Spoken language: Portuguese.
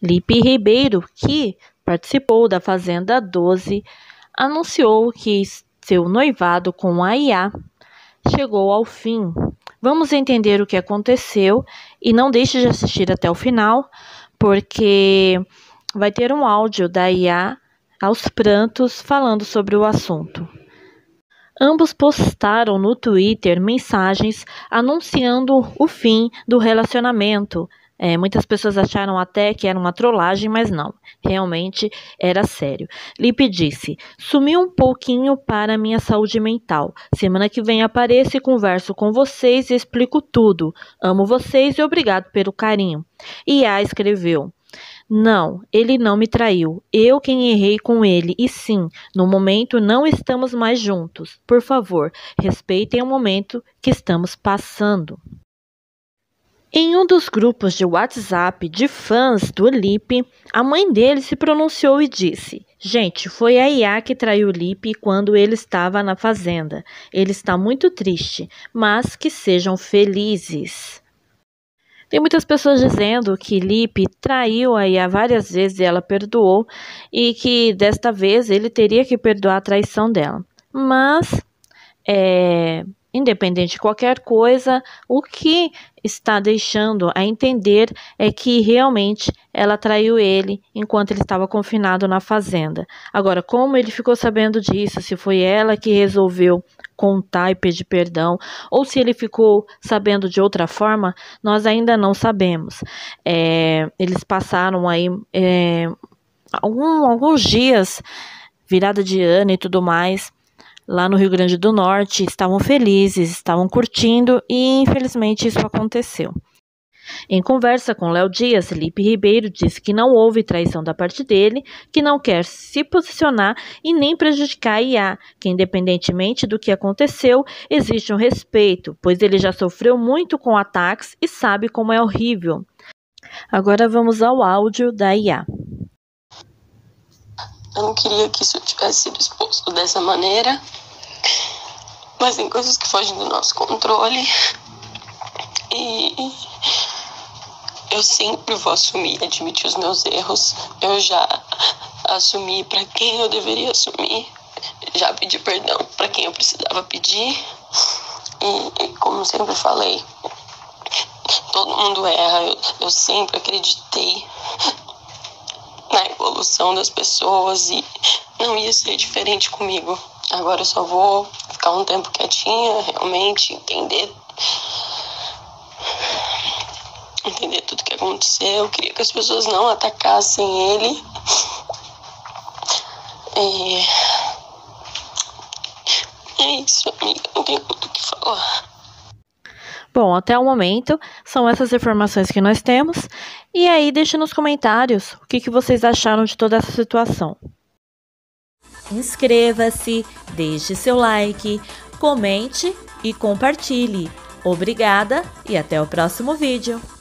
Lipe Ribeiro, que participou da Fazenda 12, anunciou que seu noivado com a Iá chegou ao fim. Vamos entender o que aconteceu e não deixe de assistir até o final, porque vai ter um áudio da Iá aos prantos falando sobre o assunto. Ambos postaram no Twitter mensagens anunciando o fim do relacionamento. Muitas pessoas acharam até que era uma trollagem, mas não, realmente era sério. Lipe disse: "Sumi um pouquinho para minha saúde mental. Semana que vem apareço e converso com vocês e explico tudo. Amo vocês e obrigado pelo carinho." Iá escreveu: "Não, ele não me traiu. Eu quem errei com ele. E sim, no momento não estamos mais juntos. Por favor, respeitem o momento que estamos passando." Em um dos grupos de WhatsApp de fãs do Lipe, a mãe dele se pronunciou e disse: "Gente, foi a Iá que traiu o Lipe quando ele estava na fazenda. Ele está muito triste, mas que sejam felizes." Tem muitas pessoas dizendo que Lipe traiu a Iá várias vezes e ela perdoou, e que desta vez ele teria que perdoar a traição dela. Mas, independente de qualquer coisa, o que está deixando a entender é que realmente ela traiu ele enquanto ele estava confinado na fazenda. Agora, como ele ficou sabendo disso, se foi ela que resolveu contar e pedir perdão, ou se ele ficou sabendo de outra forma, nós ainda não sabemos. Eles passaram aí alguns dias, virada de ano e tudo mais, lá no Rio Grande do Norte, estavam felizes, estavam curtindo e infelizmente isso aconteceu. Em conversa com Léo Dias, Lipe Ribeiro disse que não houve traição da parte dele, que não quer se posicionar e nem prejudicar a Iá, que independentemente do que aconteceu, existe um respeito, pois ele já sofreu muito com ataques e sabe como é horrível. Agora vamos ao áudio da Iá. Eu não queria que isso tivesse sido exposto dessa maneira, mas tem coisas que fogem do nosso controle e eu sempre vou assumir e admitir os meus erros. Eu já assumi para quem eu deveria assumir, já pedi perdão para quem eu precisava pedir e como sempre falei, todo mundo erra. Eu sempre acreditei na evolução das pessoas e não ia ser diferente comigo. Agora eu só vou ficar um tempo quietinha, realmente entender tudo que aconteceu. Eu queria que as pessoas não atacassem ele. É isso, amiga, não tem muito o que falar. Bom, até o momento, são essas informações que nós temos. E aí, deixe nos comentários o que vocês acharam de toda essa situação. Inscreva-se, deixe seu like, comente e compartilhe. Obrigada e até o próximo vídeo.